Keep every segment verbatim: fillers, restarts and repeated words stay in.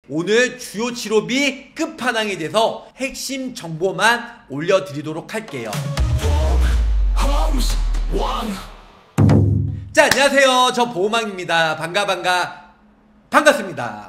오늘 주요 치료비 끝판왕에 대해서 핵심 정보만 올려드리도록 할게요. 자, 안녕하세요. 저 보호망입니다. 반가 반가 반갑습니다.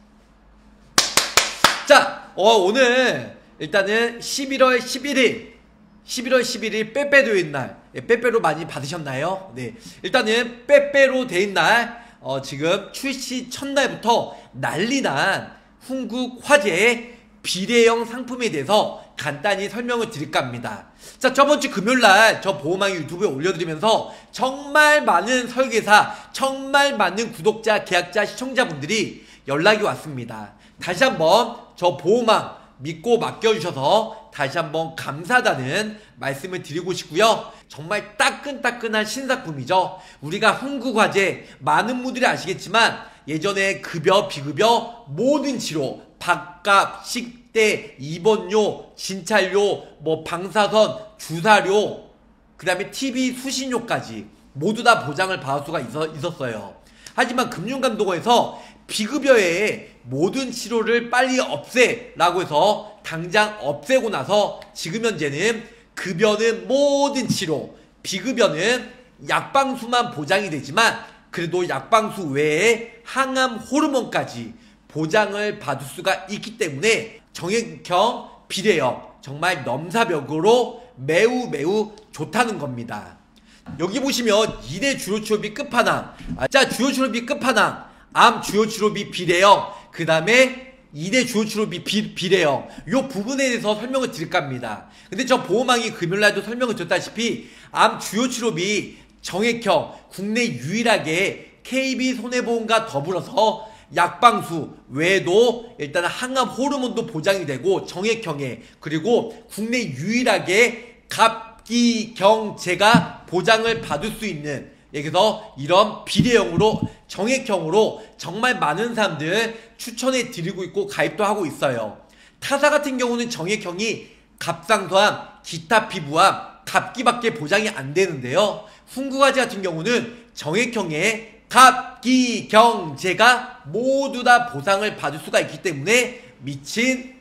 자, 어, 오늘 일단은 십일월 십일일 십일월 십일일 빼빼로 된 날. 예, 빼빼로 많이 받으셨나요? 네, 일단은 빼빼로 된 날, 어, 지금 출시 첫날부터 난리난 훈국 화재의 비례형 상품에 대해서 간단히 설명을 드릴까 합니다. 자, 저번주 금요일날 저 보호망이 유튜브에 올려드리면서 정말 많은 설계사, 정말 많은 구독자, 계약자, 시청자분들이 연락이 왔습니다. 다시 한번 저 보호망 믿고 맡겨주셔서 다시 한번 감사하다는 말씀을 드리고 싶고요. 정말 따끈따끈한 신상품이죠. 우리가 훈국화재, 많은 분들이 아시겠지만 예전에 급여, 비급여, 모든 치료, 밥값, 식대, 입원료, 진찰료, 뭐 방사선, 주사료, 그 다음에 티비 수신료까지 모두 다 보장을 받을 수가 있어, 있었어요. 하지만 금융감독원에서 비급여의 모든 치료를 빨리 없애라고 해서 당장 없애고 나서 지금 현재는 급여는 모든 치료, 비급여는 약방수만 보장이 되지만 그래도 약방수 외에 항암 호르몬까지 보장을 받을 수가 있기 때문에 정액형 비례형 정말 넘사벽으로 매우 매우 좋다는 겁니다. 여기 보시면 이 대 주요 치료비 끝판왕, 아, 자, 주요 치료비 끝판왕, 암 주요 치료비 비례형, 그 다음에 이 대 주요 치료비 비, 비례형, 요 부분에 대해서 설명을 드릴까 합니다. 근데 저 보호망이 금요일날도 설명을 드렸다시피 암 주요 치료비 정액형, 국내 유일하게 케이비손해보험과 더불어서 약방수 외에도 일단 항암 호르몬도 보장이 되고 정액형에, 그리고 국내 유일하게 갑기경제가 보장을 받을 수 있는, 여기서 이런 비례형으로 정액형으로 정말 많은 사람들 추천해 드리고 있고 가입도 하고 있어요. 타사 같은 경우는 정액형이 갑상선암, 기타 피부암, 갑기밖에 보장이 안 되는데요. 훈국화재 같은 경우는 정액형에 갑기경제가 모두 다 보상을 받을 수가 있기 때문에 미친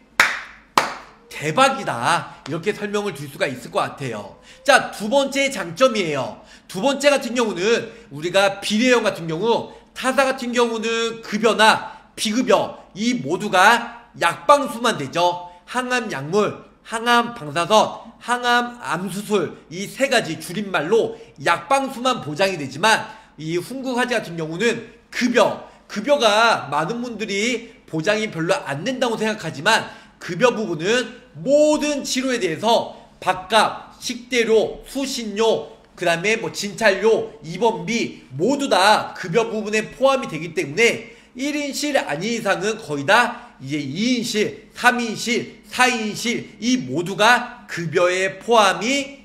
대박이다, 이렇게 설명을 드릴 수가 있을 것 같아요. 자, 두 번째 장점이에요. 두 번째 같은 경우는 우리가 비례형 같은 경우, 타사 같은 경우는 급여나 비급여 이 모두가 약방수만 되죠. 항암 약물, 항암 방사선, 항암 암수술 이 세 가지 줄임말로 약방수만 보장이 되지만 이 훈국화재 같은 경우는 급여, 급여가 많은 분들이 보장이 별로 안 된다고 생각하지만 급여 부분은 모든 치료에 대해서 밥값, 식대료, 수신료, 그 다음에 뭐 진찰료, 입원비 모두 다 급여 부분에 포함이 되기 때문에 일 인실 아닌 이상은 거의 다 이제 이 인실, 삼 인실, 사 인실 이 모두가 급여에 포함이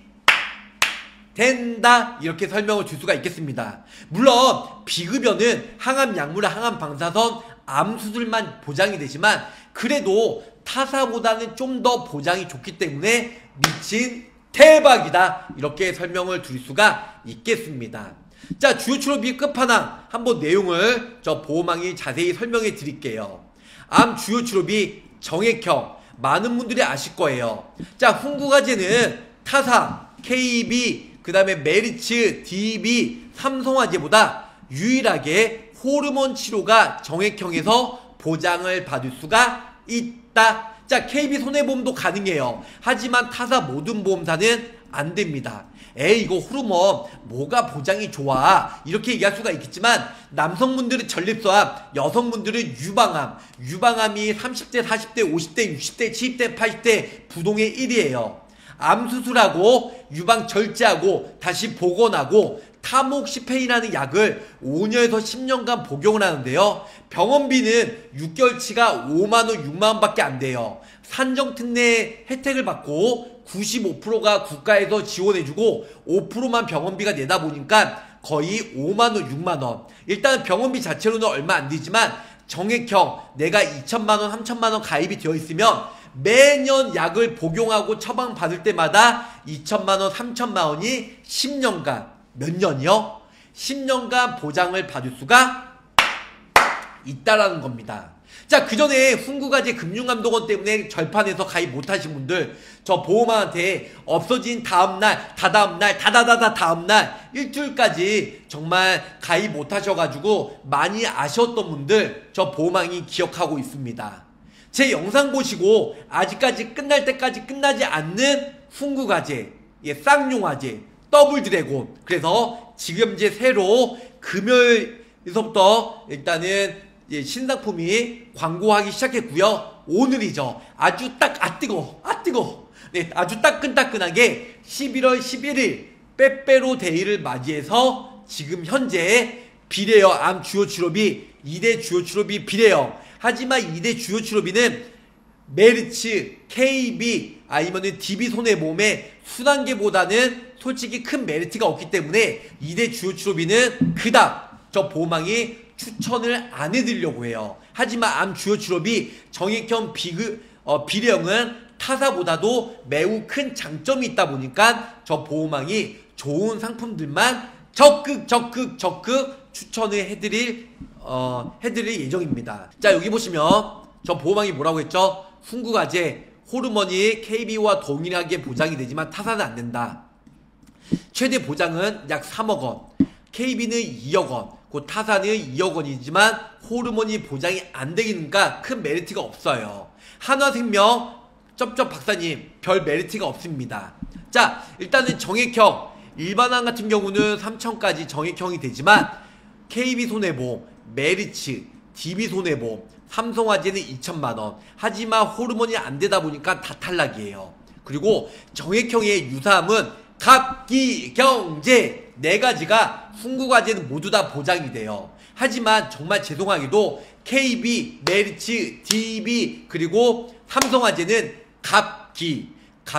된다, 이렇게 설명을 줄 수가 있겠습니다. 물론 비급여는 항암 약물, 항암 방사선, 암 수술만 보장이 되지만 그래도 타사보다는 좀 더 보장이 좋기 때문에 미친 대박이다, 이렇게 설명을 드릴 수가 있겠습니다. 자, 주요 치료비 끝판왕 한번 내용을 저 보호망이 자세히 설명해 드릴게요. 암 주요 치료비 정액형 많은 분들이 아실 거예요. 자, 훈국화재는 타사, 케이비, 그 다음에 메리츠, 디비, 삼성화재보다 유일하게 호르몬 치료가 정액형에서 보장을 받을 수가 있다. 자, 케이비손해보험도 가능해요. 하지만 타사 모든 보험사는 안 됩니다. 에이, 이거 호르몬 뭐가 보장이 좋아, 이렇게 얘기할 수가 있겠지만 남성분들은 전립선암, 여성분들은 유방암, 유방암이 삼십 대, 사십 대, 오십 대, 육십 대, 칠십 대, 팔십 대 부동의 일 위예요. 암수술하고 유방 절제하고 다시 복원하고 타목시펜이라는 약을 오 년에서 십 년간 복용을 하는데요. 병원비는 육 개월치가 오만 원, 육만 원 밖에 안 돼요. 산정특례 혜택을 받고 구십오 퍼센트가 국가에서 지원해주고 오 퍼센트만 병원비가 내다 보니까 거의 오만 원, 육만 원. 일단 병원비 자체로는 얼마 안 되지만 정액형 내가 이천만 원, 삼천만 원 가입이 되어 있으면 매년 약을 복용하고 처방받을 때마다 이천만 원, 삼천만 원이 십 년간, 몇 년이요? 십 년간 보장을 받을 수가 있다라는 겁니다. 자, 그 전에 훈구가제 금융감독원 때문에 절판해서 가입 못하신 분들, 저 보호망한테 없어진 다음날, 다다음날, 다다다다 다음날 일주일까지 정말 가입 못하셔가지고 많이 아쉬웠던 분들, 저 보호망이 기억하고 있습니다. 제 영상 보시고 아직까지 끝날 때까지 끝나지 않는 훈구가제, 예, 쌍용화제, 더블드래곤. 그래서 지금 이제 새로 금요일서부터 일단은 예, 신상품이 광고하기 시작했고요. 오늘이죠. 아주 딱 아 뜨거, 아 뜨거. 네, 아주 따끈따끈하게 십일월 십일일 빼빼로 데이를 맞이해서 지금 현재 비례형 암 주요 치료비 이 대 주요 치료비 비례형. 하지만 이 대 주요 치료비는 메르츠, 케이비 아니면은 디비손해보험의 순환계보다는 솔직히 큰 메리트가 없기 때문에 이 대 주요 치료비는 그닥 저 보호망이 추천을 안 해드리려고 해요. 하지만 암 주요 치료비 정액형 비그, 어, 비례형은 타사보다도 매우 큰 장점이 있다 보니까 저 보호망이 좋은 상품들만 적극 적극 적극 추천을 해드릴 어, 해드릴 예정입니다. 자, 여기 보시면 저 보호망이 뭐라고 했죠? 훈구가제 호르몬이 케이비와 동일하게 보장이 되지만 타사는 안 된다. 최대 보장은 약 삼억 원, 케이비는 이억 원, 그 타사는 이억 원이지만 호르몬이 보장이 안 되니까 큰 메리트가 없어요. 한화생명 쩝쩝 박사님 별 메리트가 없습니다. 자, 일단은 정액형 일반암 같은 경우는 삼천까지 정액형이 되지만 케이비손해보험, 메리츠, 디비손해보험, 삼성화재는 이천만 원. 하지만 호르몬이 안 되다 보니까 다 탈락이에요. 그리고 정액형의 유사함은 갑기경제 네 가지가 훈구가제는 모두 다 보장이 돼요. 하지만 정말 죄송하게도 케이비, 메리츠, 디비 그리고 삼성화재는 갑기,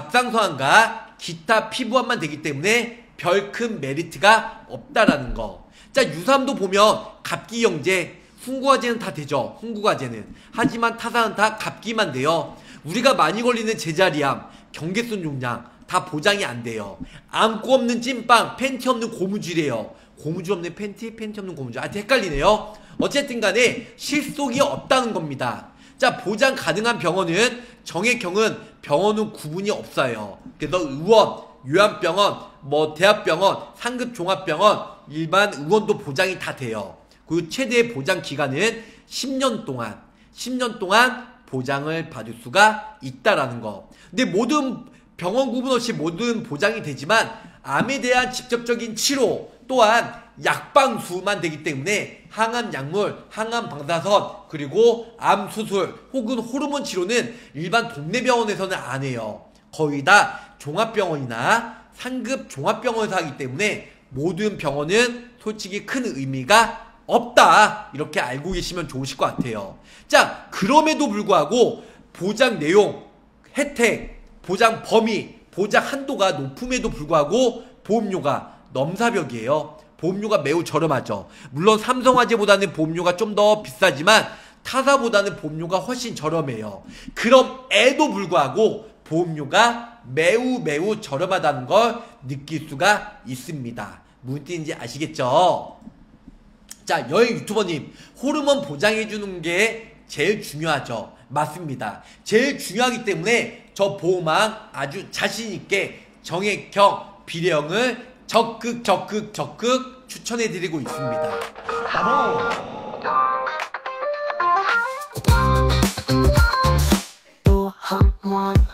갑상선암과 기타 피부암만 되기 때문에 별 큰 메리트가 없다라는 거. 자, 유사함도 보면 갑기경제 훈구가제는 다 되죠. 훈구가제는. 하지만 타사는 다 갑기만 돼요. 우리가 많이 걸리는 제자리암, 경계선 용량 다 보장이 안 돼요. 안고 없는 찐빵, 팬티 없는 고무줄이에요. 고무줄 없는 팬티, 팬티 없는 고무줄. 아, 헷갈리네요. 어쨌든 간에 실속이 없다는 겁니다. 자, 보장 가능한 병원은 정액형은 병원은 구분이 없어요. 그래서 의원, 요양병원, 뭐 대학병원, 상급 종합병원, 일반 의원도 보장이 다 돼요. 그리고 최대 보장 기간은 십 년 동안 십 년 동안 보장을 받을 수가 있다라는 거. 근데 모든 병원 구분 없이 모든 보장이 되지만 암에 대한 직접적인 치료 또한 약방수만 되기 때문에 항암 약물, 항암 방사선 그리고 암 수술 혹은 호르몬 치료는 일반 동네 병원에서는 안 해요. 거의 다 종합병원이나 상급 종합병원에서 하기 때문에 모든 병원은 솔직히 큰 의미가 없다. 이렇게 알고 계시면 좋으실 것 같아요. 자, 그럼에도 불구하고 보장 내용, 혜택, 보장 범위, 보장 한도가 높음에도 불구하고 보험료가 넘사벽이에요. 보험료가 매우 저렴하죠. 물론 삼성화재보다는 보험료가 좀 더 비싸지만 타사보다는 보험료가 훨씬 저렴해요. 그럼에도 불구하고 보험료가 매우 매우 저렴하다는 걸 느낄 수가 있습니다. 무슨 뜻인지 아시겠죠? 자, 여행 유튜버님, 호르몬 보장해주는 게 제일 중요하죠. 맞습니다. 제일 중요하기 때문에 저 보호망 아주 자신있게 정액형, 비례형을 적극 적극 적극 추천해드리고 있습니다. 바로